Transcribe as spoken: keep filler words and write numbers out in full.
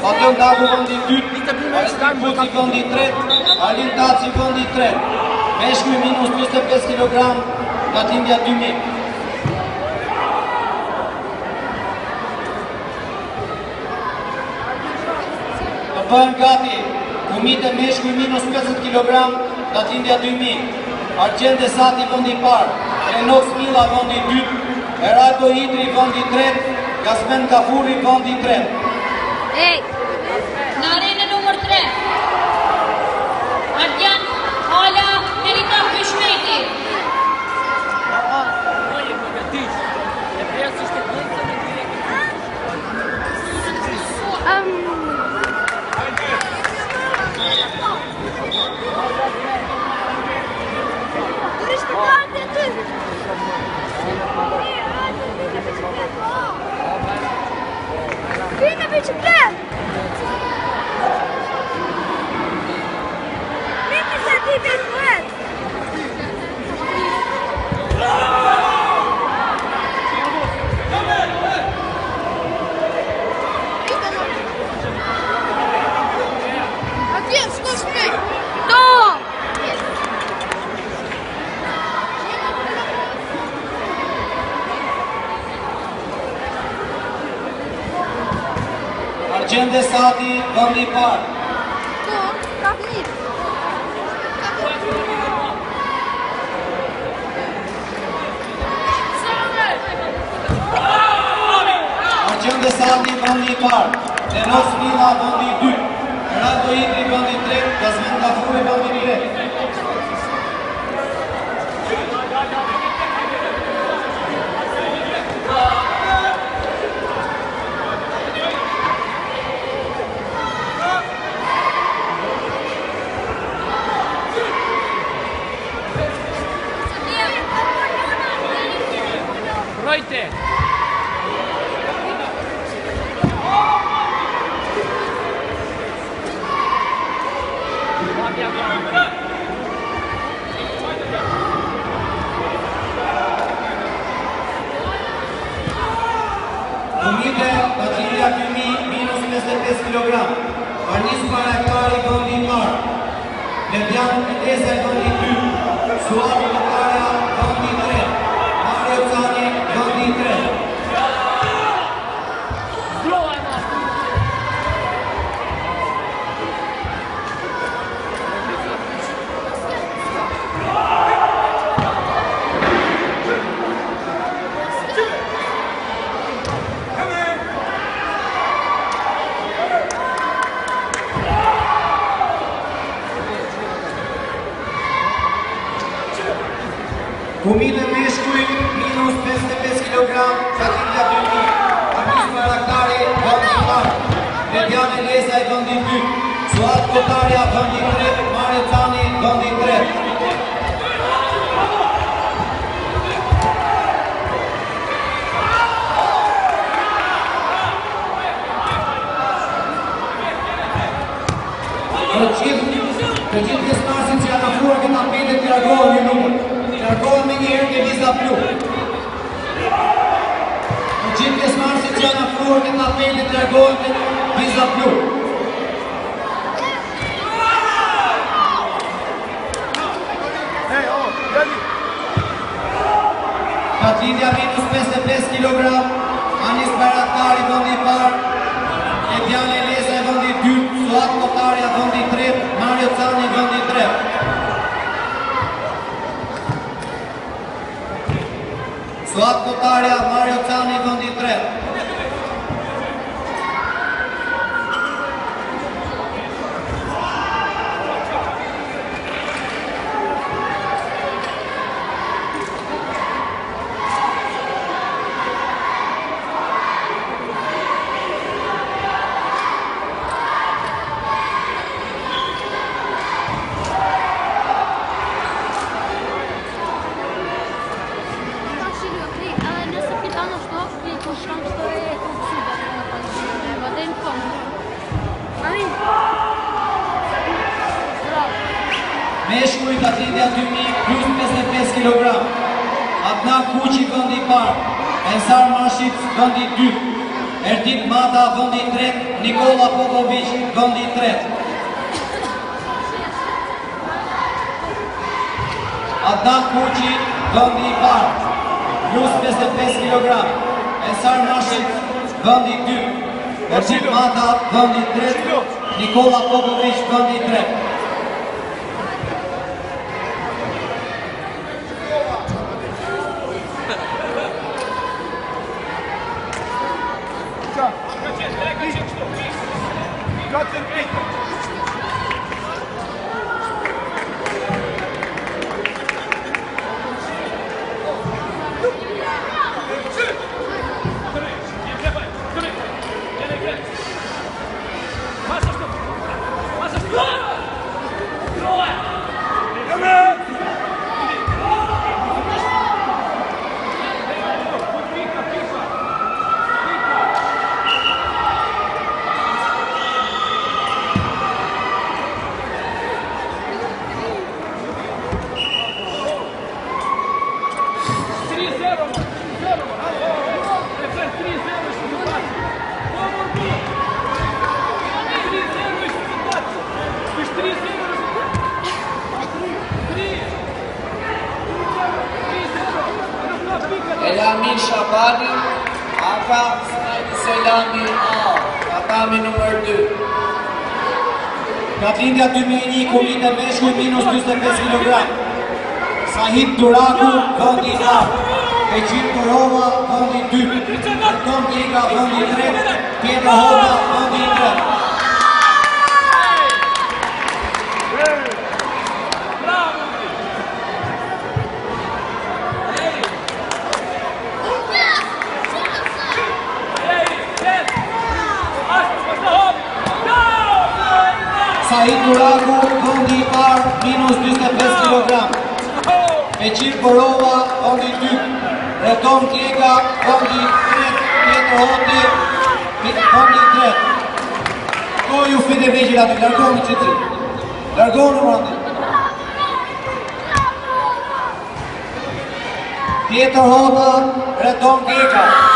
Badion Dagu vendi dytë, Artin Kuti vendi tretë, Arlin Taci vendi tretë. Meshkuj minus njëzet e pesë kilogram, Gatindja dy mijë. Të bëhen gati, Kumite meshkuj minus pesëdhjetë kilogram, Gatindja dy mijë. Argjend Desati vendi parë, Renox Mila vendi dytë, Erato Idri vendi tretë, Gasmen Kafuri vendi tretë. Ej, në arenë numër tre, Ardian Hala Merita Kryshmeti. Vine biciclet! Vine să te biciclet! Один, сто спей! Da! Argjend Desati vendi parë. Da, ravnit! Argjend Desati vendi parë, Renox Mila vendi dytë, Erato Idri vendi tretë, Gasmen Kafuri vendi tretë. Rojte! Kumite, Gatindja dy mijë, minus njëzet e pesë kilogram. Arnis Paraktari vendi parë, Ledjan Edesa vendi dytë, Suat Kotarja vendi tretë, Mario Cani vendi tretë. Kumite meshkuj, minus pesëdhjetë e pesë kilogram, Gatindja dy mijë. Arnis Paraktari vendi parë, Ledjan Edesa vendi dytë, Suat Kotarja vendi tretë, Mario Cani vendi tretë. Të gjithë, të gjithë pjesëmarrësit që janë afruar këtë apetit të largohen një numër. Të largohen me njëherë ke viza blu. Të gjithë pjesëmarrësit që janë afruar këtë apetit të largohen ke viza blu. Gatindja minus pesëdhjetë e pesë kilogram, Anis Bayraktari vendi parë, Ledjan Edesa vendi dytë, Suat Kotarja vendi tretë, Mario Cani vendi tretë. Suat Kotarja, Mario Cani vendi tretë. Meshkuj Gatindja dy mijë plus pesëdhjetë e pesë kilogram. Adnan Kuqi vendi parë, Ensar Mashic vendi dytë, Erdit Mata vendi tretë, Nikola Nikola Popović, vendi i tretë. Adnan Kuqi, vendi i parë, plus pesëdhjetë e pesë kilogram. Esar Rashid, vendi i dytë. Ergjit Mata, vendi i tretë. Nikola Popović, vendi i tretë. Elamin Shabani, aka Selami Al, tatami numër dy. Katlindja dy mijë e një, komite meshkuj, minus njëzet e pesë kilogram. Sahid Duraku, vendi i parë. Eqim Korova, vendi i dytë. Anton Kega, vendi i tretë. Pjetër Hova, vendi i tretë. Sahid Duraku, vendi i parë, minus njëzet e pesë kilogram. Eqim Korova, vendi i dytë. Anton Kega, vendi i tretë. Pjetër Hoti, vendi i tretë. Ko ju fite vegjil aty, largohuni që ti. Largohuni më aty. Pjetër Hota, Anton Kega.